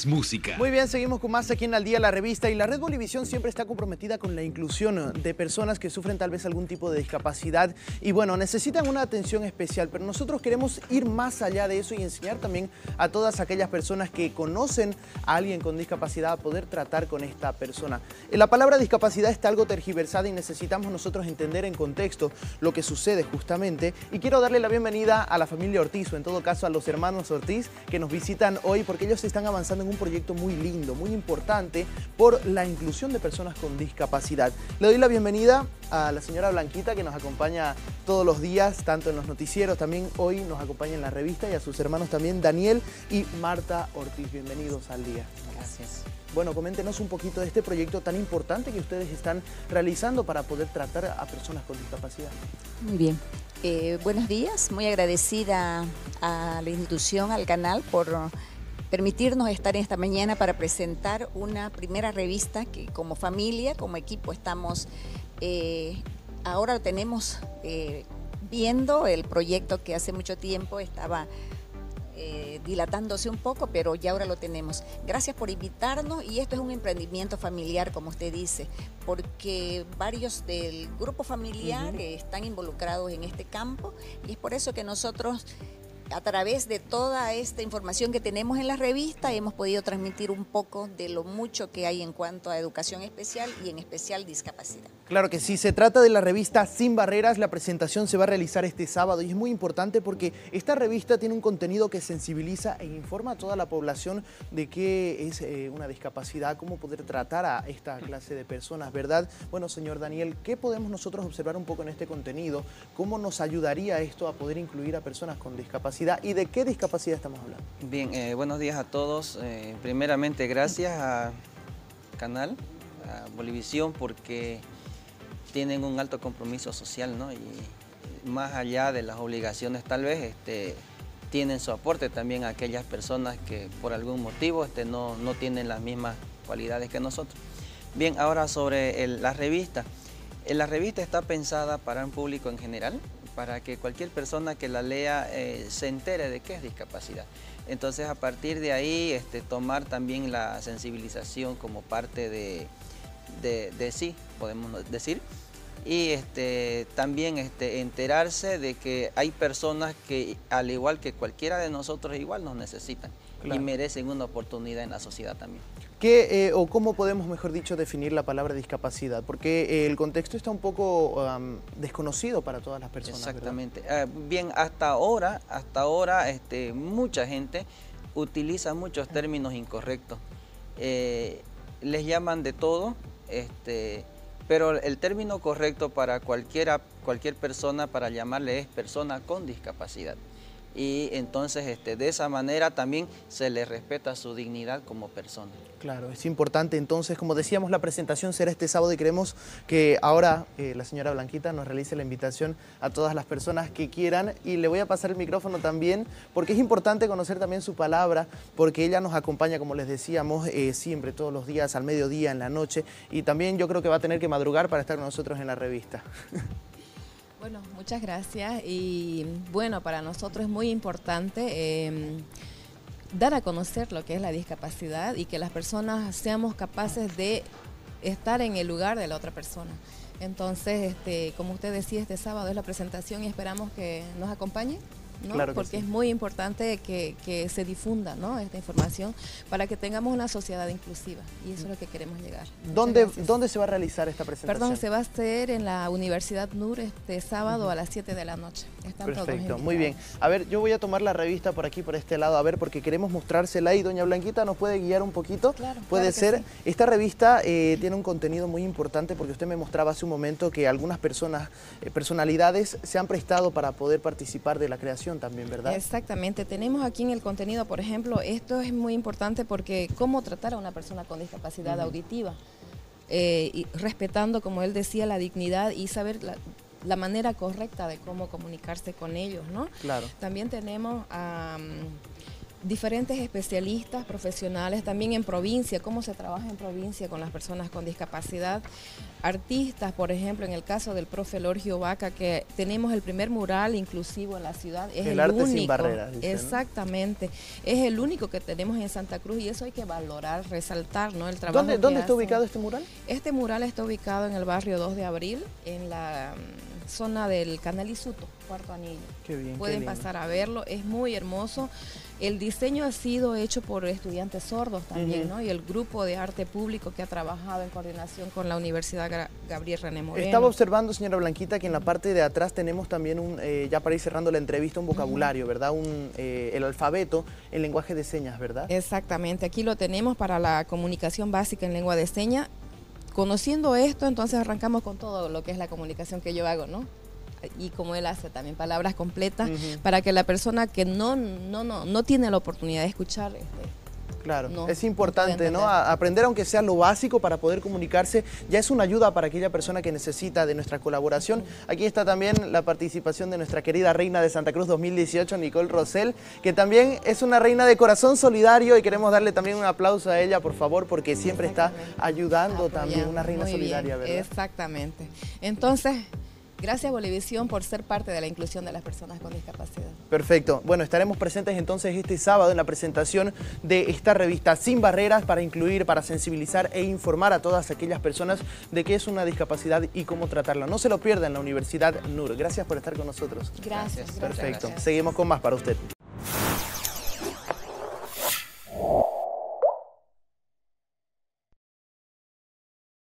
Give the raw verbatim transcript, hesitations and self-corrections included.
Música. Muy bien, seguimos con más aquí en Al Día, la revista, y la Red Bolivisión siempre está comprometida con la inclusión de personas que sufren tal vez algún tipo de discapacidad y bueno, necesitan una atención especial, pero nosotros queremos ir más allá de eso y enseñar también a todas aquellas personas que conocen a alguien con discapacidad a poder tratar con esta persona. La palabra discapacidad está algo tergiversada y necesitamos nosotros entender en contexto lo que sucede justamente, y quiero darle la bienvenida a la familia Ortiz, o en todo caso a los hermanos Ortiz que nos visitan hoy porque ellos están avanzando en un proyecto muy lindo, muy importante por la inclusión de personas con discapacidad. Le doy la bienvenida a la señora Blanquita, que nos acompaña todos los días, tanto en los noticieros, también hoy nos acompaña en la revista, y a sus hermanos también, Daniel y Marta Ortiz. Bienvenidos al Día. Gracias. Bueno, coméntenos un poquito de este proyecto tan importante que ustedes están realizando para poder tratar a personas con discapacidad. Muy bien. Eh, buenos días, muy agradecida a la institución, al canal, por permitirnos estar esta mañana para presentar una primera revista que como familia, como equipo estamos, eh, ahora lo tenemos eh, viendo el proyecto que hace mucho tiempo estaba eh, dilatándose un poco, pero ya ahora lo tenemos. Gracias por invitarnos, y esto es un emprendimiento familiar, como usted dice, porque varios del grupo familiar uh-huh. eh, están involucrados en este campo, y es por eso que nosotros, a través de toda esta información que tenemos en la revista, hemos podido transmitir un poco de lo mucho que hay en cuanto a educación especial y en especial discapacidad. Claro que sí, se trata de la revista Sin Barreras. La presentación se va a realizar este sábado y es muy importante porque esta revista tiene un contenido que sensibiliza e informa a toda la población de qué es eh, una discapacidad, cómo poder tratar a esta clase de personas, ¿verdad? Bueno, señor Daniel, ¿qué podemos nosotros observar un poco en este contenido? ¿Cómo nos ayudaría esto a poder incluir a personas con discapacidad? ¿Y de qué discapacidad estamos hablando? Bien, eh, buenos días a todos. Eh, primeramente, gracias al canal, a Bolivisión, porque tienen un alto compromiso social, ¿no? Y más allá de las obligaciones, tal vez, este, tienen su aporte también a aquellas personas que por algún motivo este, no, no tienen las mismas cualidades que nosotros. Bien, ahora sobre el, la revista. La revista está pensada para un público en general, para que cualquier persona que la lea eh, se entere de qué es discapacidad. Entonces, a partir de ahí, este, tomar también la sensibilización como parte de, de, de sí, podemos decir, y este, también este, enterarse de que hay personas que, al igual que cualquiera de nosotros, igual nos necesitan, claro, y merecen una oportunidad en la sociedad también. ¿Qué, eh, o cómo podemos, mejor dicho, definir la palabra discapacidad? Porque eh, el contexto está un poco um, desconocido para todas las personas. Exactamente. Eh, bien, hasta ahora, hasta ahora este, mucha gente utiliza muchos términos incorrectos. Eh, les llaman de todo, este, pero el término correcto para cualquiera, cualquier persona para llamarle es persona con discapacidad. Y entonces este, de esa manera también se le respeta su dignidad como persona. Claro, es importante. Entonces, como decíamos, la presentación será este sábado y queremos que ahora eh, la señora Blanquita nos realice la invitación a todas las personas que quieran, y le voy a pasar el micrófono también porque es importante conocer también su palabra, porque ella nos acompaña, como les decíamos, eh, siempre, todos los días, al mediodía, en la noche, y también yo creo que va a tener que madrugar para estar con nosotros en la revista. Bueno, muchas gracias, y bueno, para nosotros es muy importante eh, dar a conocer lo que es la discapacidad y que las personas seamos capaces de estar en el lugar de la otra persona. Entonces, este, como usted decía, este sábado es la presentación y esperamos que nos acompañe, ¿no? Claro que porque sí. Es muy importante que, que se difunda, ¿no?, esta información para que tengamos una sociedad inclusiva, y eso es lo que queremos llegar. ¿Dónde, ¿Dónde se va a realizar esta presentación? Perdón, se va a hacer en la Universidad N U R este sábado uh-huh. a las siete de la noche. Están Perfecto, todos muy bien. A ver, yo voy a tomar la revista por aquí, por este lado, a ver, porque queremos mostrársela, y doña Blanquita nos puede guiar un poquito. Claro, puede claro que ser. Sí. Esta revista eh, tiene un contenido muy importante, porque usted me mostraba hace un momento que algunas personas, eh, personalidades se han prestado para poder participar de la creación también, ¿verdad? Exactamente. Tenemos aquí en el contenido, por ejemplo, esto es muy importante porque cómo tratar a una persona con discapacidad uh-huh. auditiva, eh, y respetando, como él decía, la dignidad y saber la, la manera correcta de cómo comunicarse con ellos, ¿no? Claro. También tenemos um, diferentes especialistas, profesionales, también en provincia, cómo se trabaja en provincia con las personas con discapacidad, artistas, por ejemplo, en el caso del profe Lorgio Vaca, que tenemos el primer mural inclusivo en la ciudad, es el, el arte único, sin barreras, dice, exactamente, ¿no? Es el único que tenemos en Santa Cruz y eso hay que valorar, resaltar, ¿no? El trabajo. ¿Dónde, que ¿dónde está hacen. ubicado este mural? Este mural está ubicado en el barrio dos de abril, en la zona del Canal Isuto, Cuarto Anillo. Qué bien, Pueden qué lindo. pasar a verlo, es muy hermoso. El diseño ha sido hecho por estudiantes sordos también, Uh-huh. ¿no? Y el grupo de arte público que ha trabajado en coordinación con la Universidad Gra- Gabriel René Moreno. Estaba observando, señora Blanquita, que en la parte de atrás tenemos también, un, eh, ya para ir cerrando la entrevista, un vocabulario, ¿verdad? Un, eh, el alfabeto en lenguaje de señas, ¿verdad? Exactamente, aquí lo tenemos para la comunicación básica en lengua de señas. Conociendo esto, entonces arrancamos con todo lo que es la comunicación que yo hago, ¿no? Y como él hace también, palabras completas, Uh-huh. para que la persona que no, no, no, no tiene la oportunidad de escuchar, este, Claro, No, es no importante, puede ¿no? entender. A- aprender aunque sea lo básico para poder comunicarse, ya es una ayuda para aquella persona que necesita de nuestra colaboración. Aquí está también la participación de nuestra querida reina de Santa Cruz dos mil dieciocho, Nicole Rosell, que también es una reina de corazón solidario y queremos darle también un aplauso a ella, por favor, porque siempre está ayudando también, apoyando. una reina Muy solidaria, bien, ¿verdad? exactamente. Entonces, gracias Bolivisión por ser parte de la inclusión de las personas con discapacidad. Perfecto. Bueno, estaremos presentes entonces este sábado en la presentación de esta revista Sin Barreras para incluir, para sensibilizar e informar a todas aquellas personas de qué es una discapacidad y cómo tratarla. No se lo pierda en la Universidad N U R. Gracias por estar con nosotros. Gracias. Gracias. gracias, Perfecto. gracias. Seguimos con más para usted.